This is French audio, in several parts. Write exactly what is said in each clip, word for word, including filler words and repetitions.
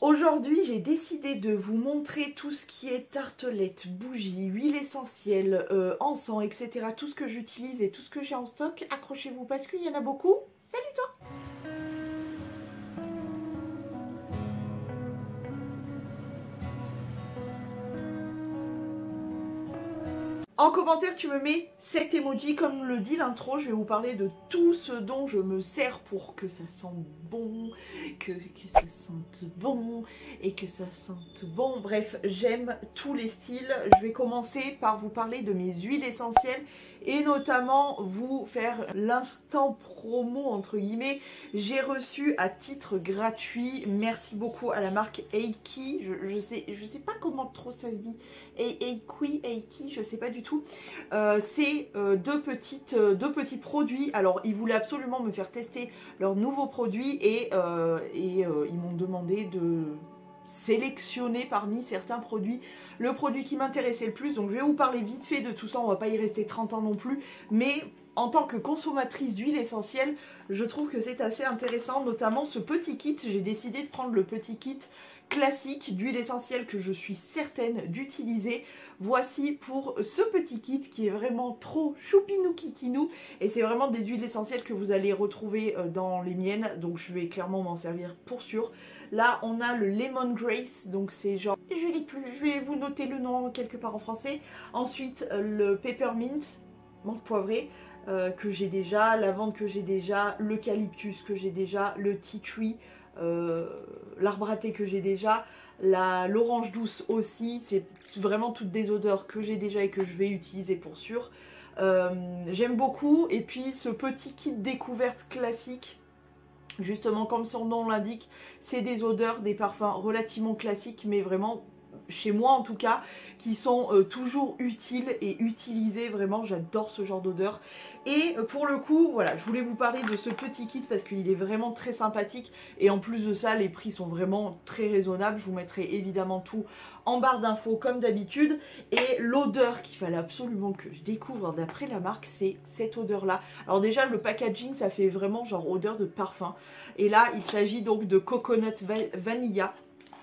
Aujourd'hui, j'ai décidé de vous montrer tout ce qui est tartelettes, bougies, huile essentielle, euh, encens, et cetera. Tout ce que j'utilise et tout ce que j'ai en stock. Accrochez-vous parce qu'il y en a beaucoup. Salut toi! En commentaire, tu me mets cet emoji, comme le dit l'intro, je vais vous parler de tout ce dont je me sers pour que ça sente bon, que, que ça sente bon, et que ça sente bon. Bref, j'aime tous les styles. Je vais commencer par vous parler de mes huiles essentielles et notamment vous faire l'instant promo entre guillemets. J'ai reçu à titre gratuit, merci beaucoup à la marque Eiki, je, je sais je sais pas comment trop ça se dit, Eiki, Eiki, je sais pas du tout. Euh, c'est euh, deux petites euh, deux petits produits. Alors ils voulaient absolument me faire tester leurs nouveaux produits et, euh, et euh, ils m'ont demandé de sélectionner parmi certains produits le produit qui m'intéressait le plus. Donc je vais vous parler vite fait de tout ça, on va pas y rester trente ans non plus, mais en tant que consommatrice d'huile essentielle, je trouve que c'est assez intéressant, notamment ce petit kit. J'ai décidé de prendre le petit kit classique d'huile essentielle que je suis certaine d'utiliser. Voici pour ce petit kit qui est vraiment trop choupinou kikinou, et c'est vraiment des huiles essentielles que vous allez retrouver dans les miennes, donc je vais clairement m'en servir pour sûr. Là on a le Lemon Grace, donc c'est genre, je l'ai plus, je vais vous noter le nom quelque part en français. Ensuite le Peppermint, menthe poivrée, euh, que j'ai déjà, lavande que j'ai déjà, l'eucalyptus que j'ai déjà, le tea tree, euh, l'arbre à thé que j'ai déjà, l'orange douce aussi. C'est vraiment toutes des odeurs que j'ai déjà et que je vais utiliser pour sûr. Euh, J'aime beaucoup. Et puis ce petit kit découverte classique, justement comme son nom l'indique, c'est des odeurs, des parfums relativement classiques, mais vraiment chez moi en tout cas, qui sont euh, toujours utiles et utilisés. Vraiment j'adore ce genre d'odeur. Et euh, pour le coup voilà, je voulais vous parler de ce petit kit parce qu'il est vraiment très sympathique, et en plus de ça les prix sont vraiment très raisonnables. Je vous mettrai évidemment tout en barre d'infos comme d'habitude. Et l'odeur qu'il fallait absolument que je découvre d'après la marque, c'est cette odeur là. Alors déjà le packaging ça fait vraiment genre odeur de parfum, et là il s'agit donc de Coconut Vanilla.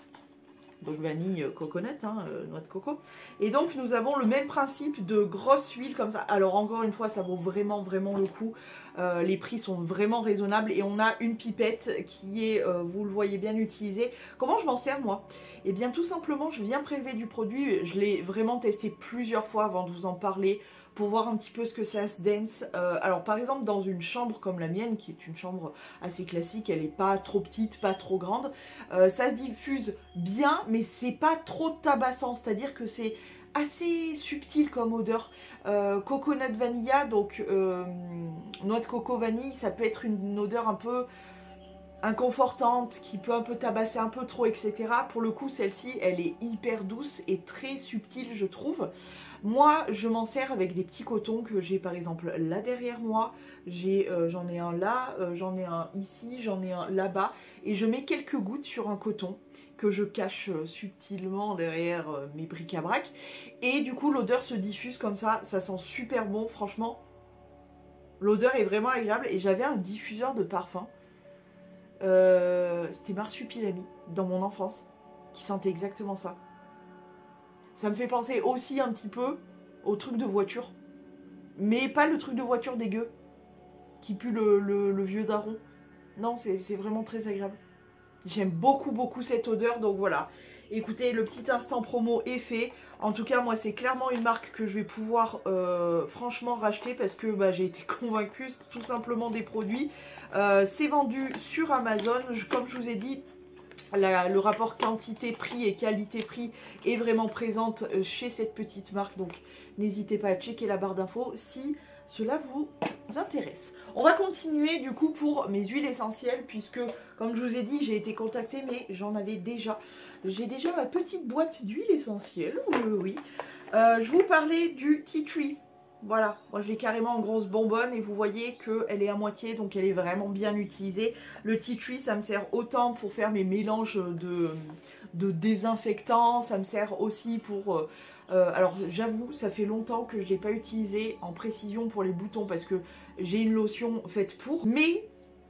Donc vanille, coconut, hein, euh, noix de coco. Et donc nous avons le même principe de grosse huile comme ça. Alors encore une fois, ça vaut vraiment vraiment le coup. Euh, les prix sont vraiment raisonnables, et on a une pipette qui est, euh, vous le voyez bien, utilisée. Comment je m'en sers moi? Eh bien tout simplement, je viens prélever du produit. Je l'ai vraiment testé plusieurs fois avant de vous en parler, pour voir un petit peu ce que ça se dense. Euh, alors par exemple dans une chambre comme la mienne, qui est une chambre assez classique, elle n'est pas trop petite, pas trop grande, euh, ça se diffuse bien, mais c'est pas trop tabassant, c'est-à-dire que c'est assez subtil comme odeur. Euh, coconut vanilla, donc euh, noix de coco vanille, ça peut être une odeur un peu inconfortante, qui peut un peu tabasser un peu trop, et cetera. Pour le coup, celle-ci, elle est hyper douce et très subtile, je trouve. Moi, je m'en sers avec des petits cotons que j'ai par exemple là derrière moi. J'ai, euh, j'en ai un là, euh, j'en ai un ici, j'en ai un là-bas. Et je mets quelques gouttes sur un coton que je cache euh, subtilement derrière euh, mes bric-à-brac. Et du coup, l'odeur se diffuse comme ça. Ça sent super bon, franchement. L'odeur est vraiment agréable. Et j'avais un diffuseur de parfum. Euh, C'était Marsupilami dans mon enfance, qui sentait exactement ça. Ça me fait penser aussi un petit peu au truc de voiture, mais pas le truc de voiture dégueu qui pue le, le, le vieux daron. Non, c'est vraiment très agréable. J'aime beaucoup beaucoup cette odeur, donc voilà. Écoutez, le petit instant promo est fait. En tout cas, moi, c'est clairement une marque que je vais pouvoir euh, franchement racheter, parce que bah, j'ai été convaincue tout simplement des produits. Euh, c'est vendu sur Amazon. Je, comme je vous ai dit, la, le rapport quantité-prix et qualité-prix est vraiment présente chez cette petite marque. Donc, n'hésitez pas à checker la barre d'infos si cela vous intéresse. On va continuer du coup pour mes huiles essentielles, puisque comme je vous ai dit, j'ai été contactée, mais j'en avais déjà. J'ai déjà ma petite boîte d'huile essentielle, oui, oui. Euh, je vous parlais du tea tree. Voilà, moi je l'ai carrément en grosse bonbonne, et vous voyez qu'elle est à moitié, donc elle est vraiment bien utilisée. Le tea tree, ça me sert autant pour faire mes mélanges de, de désinfectants, ça me sert aussi pour... Euh, euh, alors j'avoue, ça fait longtemps que je ne l'ai pas utilisé en précision pour les boutons, parce que j'ai une lotion faite pour, mais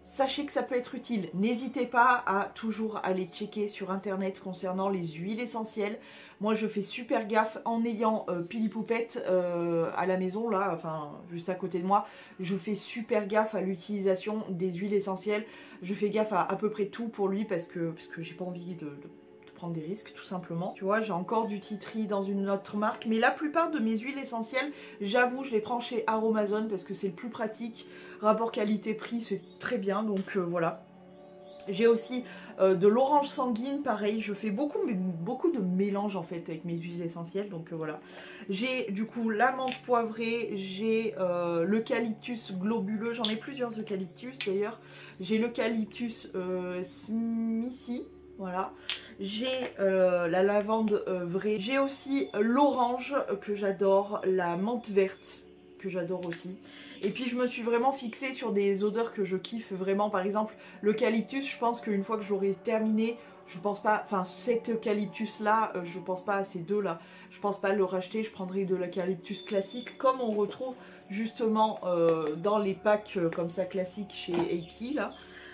sachez que ça peut être utile. N'hésitez pas à toujours aller checker sur internet concernant les huiles essentielles. Moi je fais super gaffe en ayant euh, Pili Poupette euh, à la maison là, enfin juste à côté de moi. Je fais super gaffe à l'utilisation des huiles essentielles. Je fais gaffe à à peu près tout pour lui parce que, parce que j'ai pas envie de... de prendre des risques tout simplement. Tu vois, j'ai encore du tea tree dans une autre marque, mais la plupart de mes huiles essentielles, j'avoue, je les prends chez Aromazone parce que c'est le plus pratique. Rapport qualité-prix, c'est très bien, donc euh, voilà. J'ai aussi euh, de l'orange sanguine, pareil, je fais beaucoup, beaucoup de mélange en fait avec mes huiles essentielles, donc euh, voilà. J'ai du coup la menthe poivrée, j'ai euh, l'eucalyptus globuleux, j'en ai plusieurs eucalyptus d'ailleurs. J'ai l'eucalyptus euh, smissi, voilà. J'ai euh, la lavande euh, vraie. J'ai aussi l'orange euh, que j'adore, la menthe verte que j'adore aussi. Et puis je me suis vraiment fixée sur des odeurs que je kiffe vraiment. Par exemple, l'eucalyptus, je pense qu'une fois que j'aurai terminé, je pense pas, enfin cet eucalyptus là, euh, je pense pas à ces deux là, je pense pas le racheter, je prendrai de l'eucalyptus classique comme on retrouve justement euh, dans les packs euh, comme ça classiques chez Eiki là.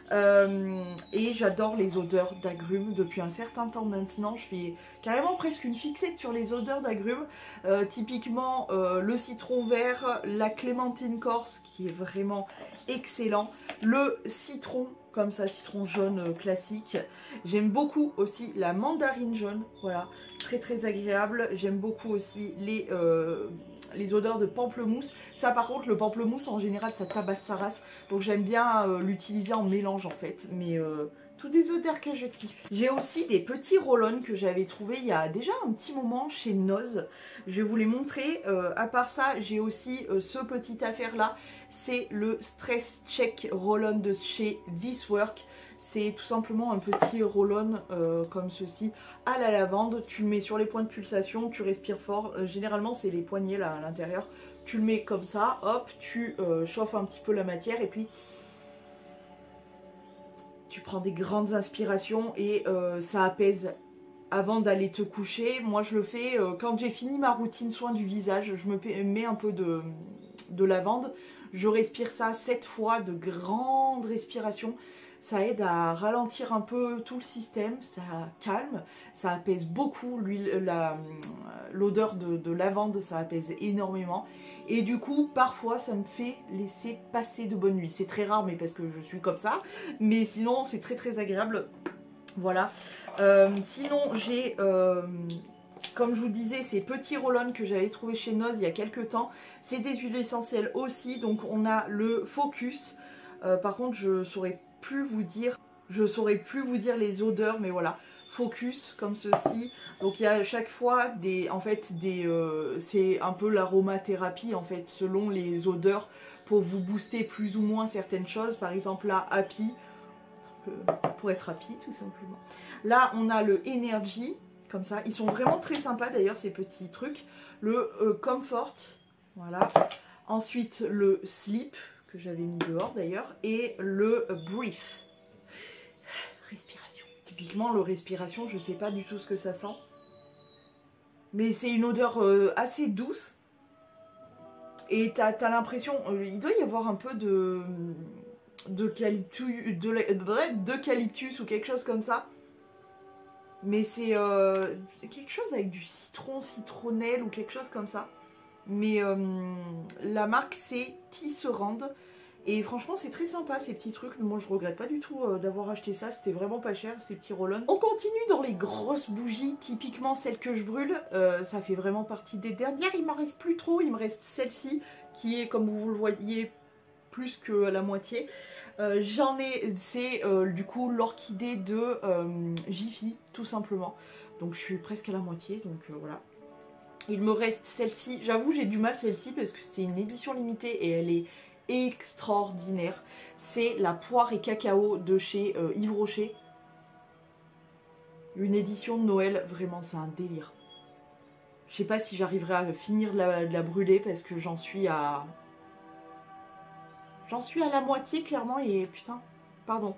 Euh, et j'adore les odeurs d'agrumes depuis un certain temps maintenant. Je fais carrément presque une fixette sur les odeurs d'agrumes. Euh, typiquement euh, le citron vert, la clémentine corse qui est vraiment excellent, le citron comme ça, citron jaune euh, classique. J'aime beaucoup aussi la mandarine jaune, voilà, très très agréable. J'aime beaucoup aussi les, euh, les odeurs de pamplemousse. Ça par contre, le pamplemousse en général ça tabasse sa race, donc j'aime bien euh, l'utiliser en mélange en fait, mais euh, toutes des odeurs que je kiffe. J'ai aussi des petits roll-on que j'avais trouvé il y a déjà un petit moment chez Noz. Je vais vous les montrer. Euh, à part ça, j'ai aussi euh, ce petit affaire là. C'est le Stress Check Roll-on de chez This Work. C'est tout simplement un petit roll-on euh, comme ceci à la lavande. Tu le mets sur les points de pulsation, tu respires fort. Euh, généralement, c'est les poignets là à l'intérieur. Tu le mets comme ça, hop, tu euh, chauffes un petit peu la matière et puis tu prends des grandes inspirations et euh, ça apaise avant d'aller te coucher. Moi je le fais euh, quand j'ai fini ma routine soin du visage, je me mets un peu de, de lavande, je respire ça sept fois de grandes respirations. Ça aide à ralentir un peu tout le système, ça calme, ça apaise beaucoup l'odeur de, de lavande, ça apaise énormément. Et du coup, parfois, ça me fait laisser passer de bonnes nuits. C'est très rare, mais parce que je suis comme ça. Mais sinon, c'est très très agréable. Voilà. Euh, sinon, j'ai, euh, comme je vous disais, ces petits roll-on que j'avais trouvé chez Noz il y a quelques temps. C'est des huiles essentielles aussi. Donc, on a le Focus. Euh, par contre, je saurais plus vous dire, je saurais plus vous dire les odeurs, mais voilà. Focus comme ceci, donc il y a à chaque fois des, en fait des, euh, c'est un peu l'aromathérapie en fait selon les odeurs pour vous booster plus ou moins certaines choses. Par exemple là Happy, euh, pour être happy tout simplement. Là on a le Energy comme ça, ils sont vraiment très sympas d'ailleurs ces petits trucs. Le euh, Comfort, voilà. Ensuite le Sleep que j'avais mis dehors d'ailleurs et le Breathe. Respiration. Typiquement, le respiration, je sais pas du tout ce que ça sent. Mais c'est une odeur euh, assez douce. Et t'as as, l'impression, euh, il doit y avoir un peu de d'eucalyptus de, ou quelque chose comme ça. Mais c'est euh, quelque chose avec du citron, citronnelle ou quelque chose comme ça. Mais euh, la marque c'est Tisserand. Et franchement c'est très sympa ces petits trucs, moi je regrette pas du tout euh, d'avoir acheté ça, c'était vraiment pas cher ces petits roll-on. On continue dans les grosses bougies, typiquement celles que je brûle, euh, ça fait vraiment partie des dernières, il m'en reste plus trop, il me reste celle-ci qui est comme vous le voyez plus que la moitié. Euh, J'en ai, c'est euh, du coup l'orchidée de euh, Jiffy tout simplement, donc je suis presque à la moitié, donc euh, voilà. Il me reste celle-ci, j'avoue j'ai du mal celle-ci parce que c'était une édition limitée et elle est extraordinaire. C'est la poire et cacao de chez euh, Yves Rocher. Une édition de Noël, vraiment c'est un délire. Je sais pas si j'arriverai à finir de la, de la brûler parce que j'en suis à... J'en suis à la moitié clairement et putain, pardon.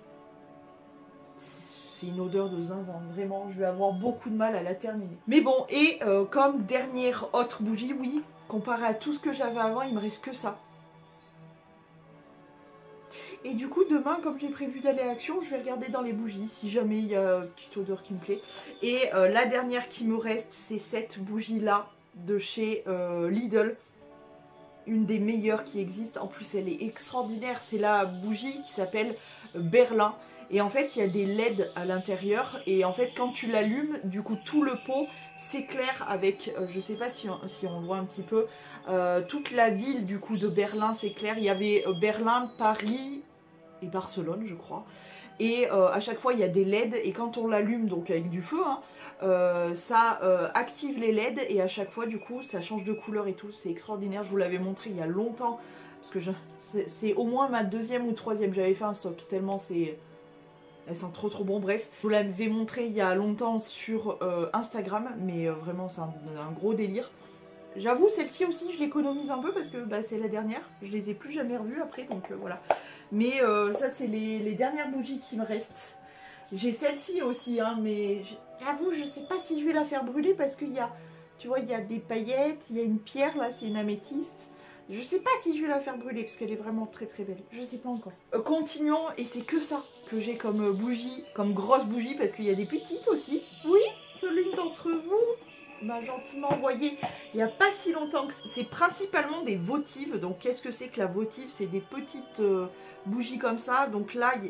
C'est une odeur de zinzin, vraiment, je vais avoir beaucoup de mal à la terminer. Mais bon, et euh, comme dernière autre bougie, oui, comparé à tout ce que j'avais avant, il me reste que ça. Et du coup demain, comme j'ai prévu d'aller à Action, je vais regarder dans les bougies si jamais il y a une petite odeur qui me plaît. Et euh, la dernière qui me reste, c'est cette bougie là de chez euh, Lidl. Une des meilleures qui existent, en plus elle est extraordinaire, c'est la bougie qui s'appelle Berlin. Et en fait il y a des L E D à l'intérieur et en fait quand tu l'allumes, du coup tout le pot s'éclaire avec, euh, je sais pas si on, si on voit un petit peu, euh, toute la ville du coup de Berlin s'éclaire. Il y avait euh, Berlin, Paris et Barcelone je crois. Et euh, à chaque fois il y a des L E D et quand on l'allume, donc avec du feu, hein, euh, ça euh, active les L E D et à chaque fois du coup ça change de couleur et tout. C'est extraordinaire, je vous l'avais montré il y a longtemps parce que c'est au moins ma deuxième ou troisième, j'avais fait un stock tellement c'est... Elles sont trop trop bon, bref. Je vous l'avais montré il y a longtemps sur euh, Instagram, mais euh, vraiment c'est un, un gros délire. J'avoue, celle-ci aussi, je l'économise un peu parce que bah, c'est la dernière. Je les ai plus jamais revues après, donc euh, voilà. Mais euh, ça, c'est les, les dernières bougies qui me restent. J'ai celle-ci aussi, hein, mais j'avoue, je sais pas si je vais la faire brûler parce qu'il y a, tu vois, il y a des paillettes, il y a une pierre, là, c'est une améthyste. Je sais pas si je vais la faire brûler parce qu'elle est vraiment très très belle. Je sais pas encore. Euh, continuons, et c'est que ça que j'ai comme bougie, comme grosse bougie, parce qu'il y a des petites aussi. Oui, que l'une d'entre vous m'a gentiment envoyé il n'y a pas si longtemps. C'est principalement des votives. Donc qu'est-ce que c'est que la votive? C'est des petites euh, bougies comme ça. Donc là, il...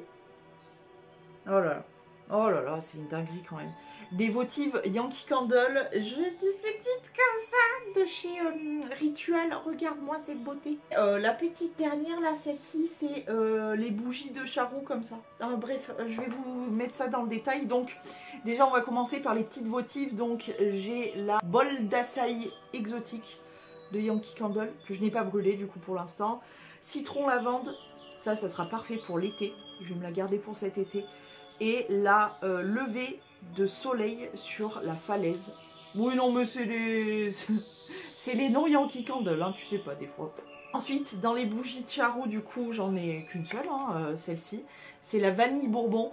oh là là, oh là là, c'est une dinguerie quand même. Des votives Yankee Candle. J'ai des petites comme ça de chez euh, Ritual. Regarde-moi cette beauté. Euh, la petite dernière là, celle-ci, c'est euh, les bougies de charroux comme ça. Euh, bref, je vais vous mettre ça dans le détail. Donc déjà, on va commencer par les petites votives. Donc j'ai la bol d'açaï exotique de Yankee Candle que je n'ai pas brûlé du coup pour l'instant. Citron lavande, ça, ça sera parfait pour l'été. Je vais me la garder pour cet été. Et la euh, levée de soleil sur la falaise. Oui, non, mais c'est les... c'est les noms Yankee Candle, hein, tu sais pas, des fois. Ensuite, dans les bougies de charroux, du coup, j'en ai qu'une seule, hein, euh, celle-ci. C'est la vanille bourbon.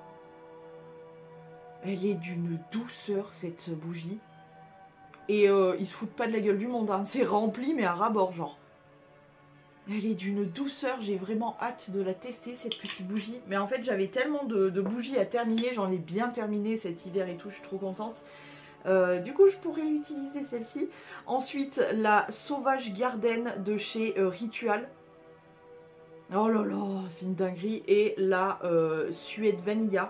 Elle est d'une douceur, cette bougie. Et euh, ils se foutent pas de la gueule du monde, hein. C'est rempli, mais à ras-bord, genre. Elle est d'une douceur, j'ai vraiment hâte de la tester cette petite bougie. Mais en fait j'avais tellement de, de bougies à terminer, j'en ai bien terminé cet hiver et tout, je suis trop contente. Euh, du coup je pourrais utiliser celle-ci. Ensuite la Sauvage Garden de chez euh, Ritual. Oh là là, c'est une dinguerie. Et la euh, Suède Vanilla.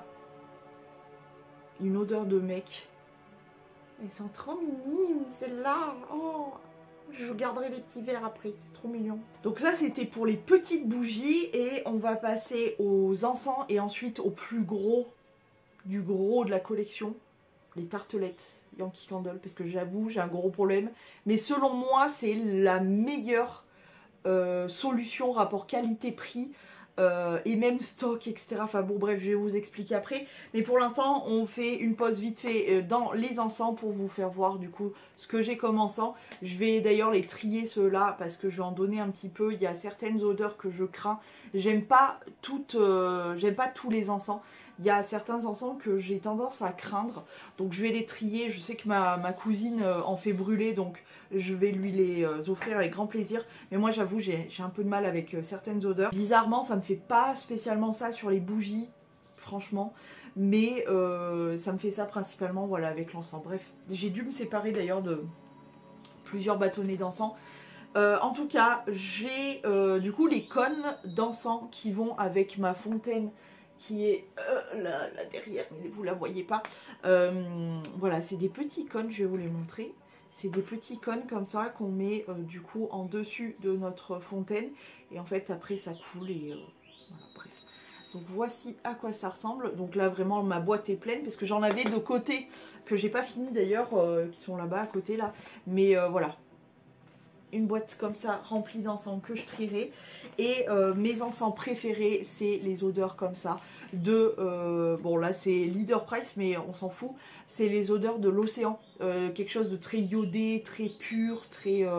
Une odeur de mec. Elles sont trop mignonnes celles-là. Oh, je garderai les petits verres après, c'est trop mignon. Donc ça c'était pour les petites bougies et on va passer aux encens et ensuite au plus gros du gros de la collection, les tartelettes Yankee Candle, parce que j'avoue j'ai un gros problème. Mais selon moi c'est la meilleure euh, solution rapport qualité-prix. Euh, et même stock, et cetera. Enfin bon, bref, je vais vous expliquer après. Mais pour l'instant, on fait une pause vite fait dans les encens pour vous faire voir du coup ce que j'ai comme encens. Je vais d'ailleurs les trier ceux-là parce que je vais en donner un petit peu. Il y a certaines odeurs que je crains. J'aime pas toutes, euh, j'aime pas tous les encens. Il y a certains encens que j'ai tendance à craindre. Donc je vais les trier. Je sais que ma, ma cousine en fait brûler, donc je vais lui les offrir avec grand plaisir. Mais moi j'avoue j'ai un peu de mal avec certaines odeurs. Bizarrement ça me fait pas spécialement ça sur les bougies, franchement. Mais euh, ça me fait ça principalement voilà, avec l'encens. Bref, j'ai dû me séparer d'ailleurs de plusieurs bâtonnets d'encens. Euh, en tout cas, j'ai euh, du coup les cônes d'encens qui vont avec ma fontaine qui est euh, là, là derrière, mais vous la voyez pas. Euh, voilà, c'est des petits cônes, je vais vous les montrer. C'est des petits cônes comme ça qu'on met euh, du coup en dessus de notre fontaine. Et en fait après ça coule et euh, voilà, bref. Donc voici à quoi ça ressemble. Donc là vraiment ma boîte est pleine parce que j'en avais de côté que j'ai pas fini d'ailleurs, euh, qui sont là-bas à côté là. Mais euh, voilà. Une boîte comme ça remplie d'encens que je trierai. Et euh, mes encens préférés, c'est les odeurs comme ça de, euh, bon là c'est Leader Price mais on s'en fout, c'est les odeurs de l'océan, euh, quelque chose de très iodé, très pur, très euh,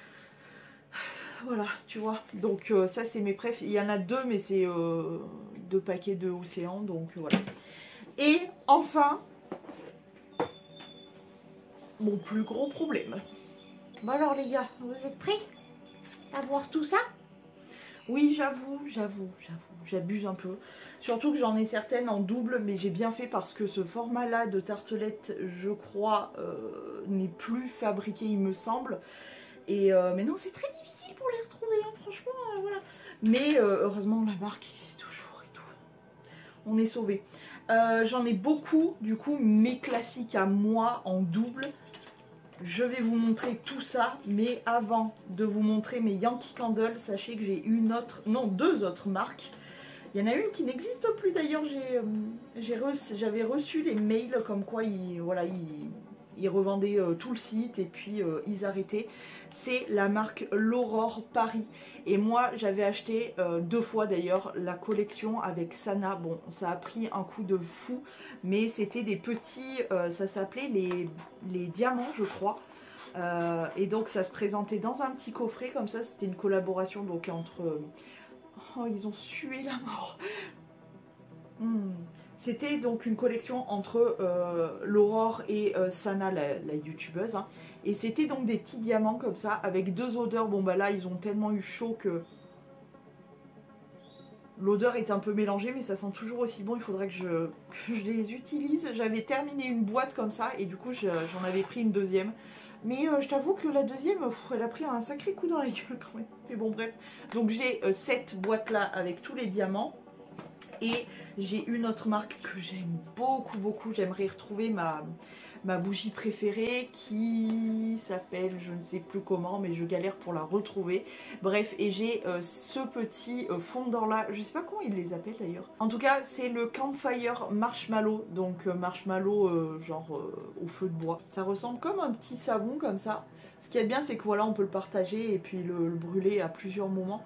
voilà, tu vois. Donc euh, ça c'est mes préf. Il y en a deux mais c'est euh, deux paquets de océan, donc euh, voilà. Et enfin mon plus gros problème. Bon alors les gars, vous êtes prêts à voir tout ça? Oui, j'avoue, j'avoue, j'avoue, j'abuse un peu. Surtout que j'en ai certaines en double, mais j'ai bien fait parce que ce format-là de tartelette, je crois, euh, n'est plus fabriqué, il me semble. Et euh, mais non, c'est très difficile pour les retrouver, hein, franchement, euh, voilà. Mais euh, heureusement, la marque existe toujours et tout. On est sauvés. Euh, j'en ai beaucoup, du coup, mes classiques à moi en double. Je vais vous montrer tout ça, mais avant de vous montrer mes Yankee Candle, sachez que j'ai une autre, non, deux autres marques. Il y en a une qui n'existe plus d'ailleurs, j'avais reçu, reçu les mails comme quoi ils, voilà, ils, ils revendaient euh, tout le site et puis euh, ils arrêtaient. C'est la marque l'Aurore Paris. Et moi j'avais acheté euh, deux fois d'ailleurs la collection avec Sana. Bon, ça a pris un coup de fou, mais c'était des petits, euh, ça s'appelait les, les diamants je crois. Euh, et donc ça se présentait dans un petit coffret comme ça, c'était une collaboration donc entre... Euh, oh, ils ont sué la mort. Hmm. C'était donc une collection entre euh, l'Aurore et euh, Sana, la, la youtubeuse. Hein. Et c'était donc des petits diamants comme ça, avec deux odeurs. Bon bah là, ils ont tellement eu chaud que l'odeur est un peu mélangée, mais ça sent toujours aussi bon. Il faudrait que je, que je les utilise. J'avais terminé une boîte comme ça, et du coup, j'en avais pris une deuxième. Mais euh, je t'avoue que la deuxième, pff, elle a pris un sacré coup dans la gueule quand même. Mais bon, bref. Donc j'ai euh, cette boîte-là avec tous les diamants. Et j'ai une autre marque que j'aime beaucoup, beaucoup. J'aimerais retrouver ma, ma bougie préférée qui s'appelle, je ne sais plus comment, mais je galère pour la retrouver. Bref, et j'ai euh, ce petit euh, fondant-là. Je ne sais pas comment ils les appellent d'ailleurs. En tout cas, c'est le Campfire Marshmallow. Donc euh, marshmallow euh, genre euh, au feu de bois. Ça ressemble comme un petit savon comme ça. Ce qui est bien, c'est que voilà, on peut le partager et puis le, le brûler à plusieurs moments.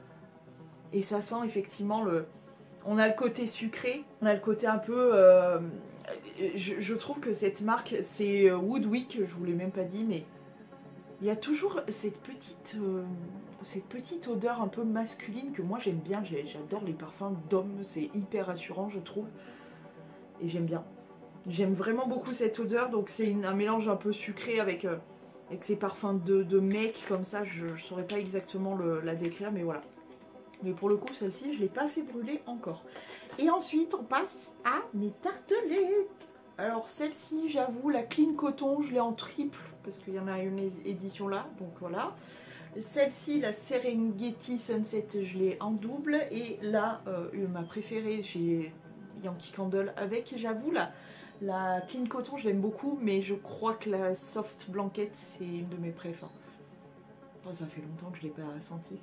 Et ça sent effectivement le... On a le côté sucré, on a le côté un peu... Euh, je, je trouve que cette marque, c'est Woodwick, je vous l'ai même pas dit, mais il y a toujours cette petite, euh, cette petite odeur un peu masculine que moi j'aime bien. J'adore les parfums d'hommes, c'est hyper rassurant je trouve. Et j'aime bien. J'aime vraiment beaucoup cette odeur, donc c'est un mélange un peu sucré avec, euh, avec ces parfums de, de mec comme ça. Je ne saurais pas exactement le, la décrire, mais voilà. Mais pour le coup, celle-ci, je ne l'ai pas fait brûler encore. Et ensuite, on passe à mes tartelettes. Alors, celle-ci, j'avoue, la Clean Coton, je l'ai en triple, parce qu'il y en a une édition là, donc voilà. Celle-ci, la Serengeti Sunset, je l'ai en double. Et là, euh, ma préférée chez Yankee Candle avec, j'avoue, la, la Clean Coton, je l'aime beaucoup, mais je crois que la Soft Blanket, c'est une de mes préfs. Oh, ça fait longtemps que je ne l'ai pas sentie.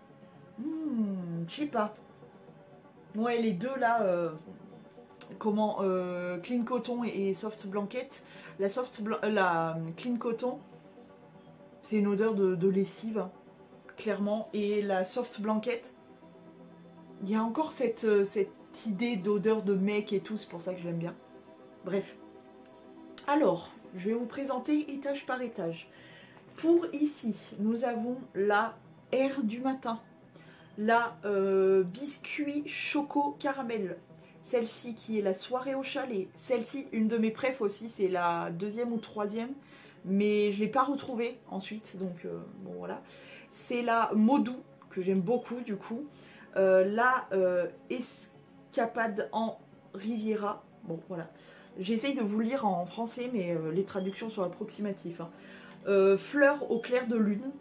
Hmm, je sais pas. Ouais, les deux là, euh, comment, euh, Clean Coton et Soft Blanket. La Soft Blan euh, la Clean Coton, c'est une odeur de, de lessive, clairement. Et la Soft Blanket, il y a encore cette, cette idée d'odeur de mec et tout, c'est pour ça que je l'aime bien. Bref. Alors, je vais vous présenter étage par étage. Pour ici, nous avons la Air du matin. La euh, biscuit choco caramel, celle-ci qui est la soirée au chalet, celle-ci une de mes préfs aussi, c'est la deuxième ou troisième, mais je ne l'ai pas retrouvée ensuite, donc euh, bon voilà. C'est la Modou que j'aime beaucoup du coup, euh, la euh, escapade en Riviera, bon voilà. J'essaye de vous le lire en français, mais euh, les traductions sont approximatives. Hein. Euh, fleur au clair de lune.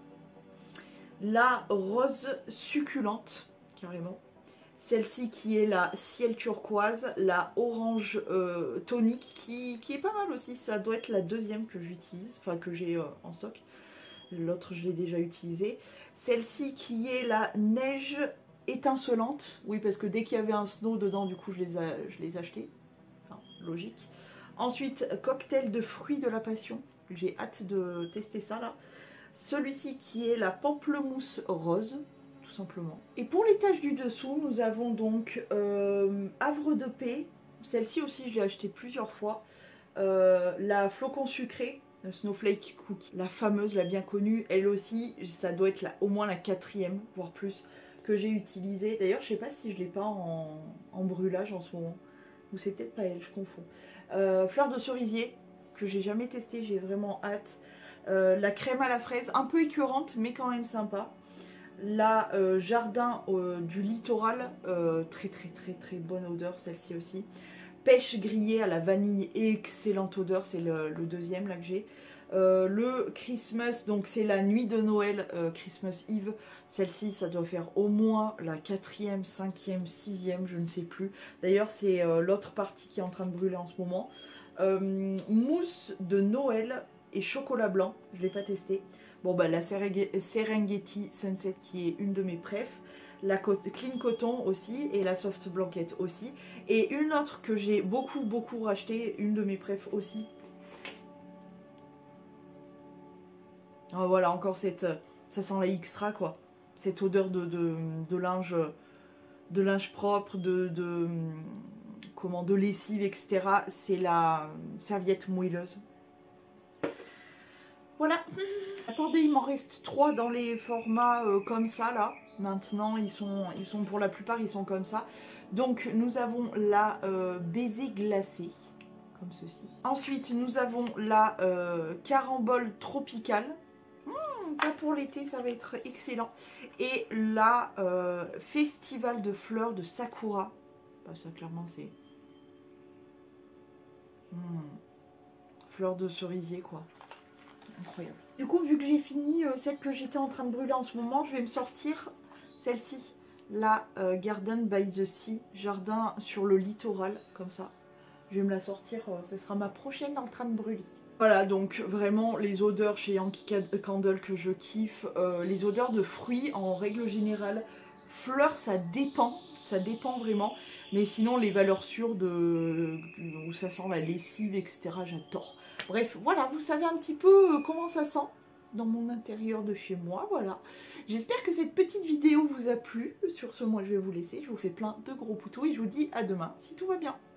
La rose succulente, carrément. Celle-ci qui est la ciel turquoise, la orange euh, tonique, qui, qui est pas mal aussi. Ça doit être la deuxième que j'utilise, enfin que j'ai euh, en stock. L'autre, je l'ai déjà utilisée. Celle-ci qui est la neige étincelante. Oui, parce que dès qu'il y avait un snow dedans, du coup, je les, a, je les achetais. Enfin, logique. Ensuite, cocktail de fruits de la passion. J'ai hâte de tester ça, là. Celui-ci qui est la pamplemousse rose, tout simplement. Et pour l'étage du dessous, nous avons donc euh, Havre de paix. Celle-ci aussi, je l'ai achetée plusieurs fois. Euh, la flocon sucré, Snowflake Cookie. La fameuse, la bien connue, elle aussi, ça doit être la, au moins la quatrième, voire plus, que j'ai utilisée. D'ailleurs, je sais pas si je l'ai pas en, en brûlage en ce moment. Ou c'est peut-être pas elle, je confonds. Euh, fleur de cerisier, que j'ai jamais testé, j'ai vraiment hâte. Euh, la crème à la fraise, un peu écœurante, mais quand même sympa. la euh, Jardin euh, du Littoral, euh, très très très très bonne odeur celle-ci aussi. Pêche grillée à la vanille, excellente odeur, c'est le, le deuxième là que j'ai. Euh, le Christmas, donc c'est la nuit de Noël, euh, Christmas Eve. Celle-ci, ça doit faire au moins la quatrième, cinquième, sixième, je ne sais plus. D'ailleurs, c'est euh, l'autre partie qui est en train de brûler en ce moment. Euh, mousse de Noël et chocolat blanc, je ne l'ai pas testé. Bon, bah la Serengeti Sunset qui est une de mes préfs. La Clean Cotton aussi et la Soft Blanket aussi. Et une autre que j'ai beaucoup beaucoup racheté, une de mes préfs aussi. Oh, voilà, encore cette... Ça sent la extra quoi. Cette odeur de, de, de linge de linge propre, de, de, comment, de lessive, et cetera. C'est la serviette moelleuse. Voilà. Attendez, il m'en reste trois dans les formats euh, comme ça là. Maintenant, ils sont, ils sont pour la plupart, ils sont comme ça. Donc, nous avons la euh, baiser glacé, comme ceci. Ensuite, nous avons la euh, carambole tropicale. Mmh, ça pour l'été, ça va être excellent. Et la euh, festival de fleurs de Sakura. Bah, ça, clairement, c'est... Mmh. Fleurs de cerisier, quoi. Incroyable. Du coup, vu que j'ai fini euh, celle que j'étais en train de brûler en ce moment, je vais me sortir celle-ci, la euh, Garden by the Sea, jardin sur le littoral, comme ça. Je vais me la sortir, euh, ce sera ma prochaine en train de brûler. Voilà, donc vraiment les odeurs chez Yankee Candle que je kiffe, euh, les odeurs de fruits en règle générale. Fleurs, ça dépend, ça dépend vraiment, mais sinon les valeurs sûres de où ça sent la lessive, et cetera, j'adore. Bref, voilà, vous savez un petit peu comment ça sent dans mon intérieur de chez moi, voilà. J'espère que cette petite vidéo vous a plu. Sur ce, moi je vais vous laisser, je vous fais plein de gros poutous et je vous dis à demain si tout va bien.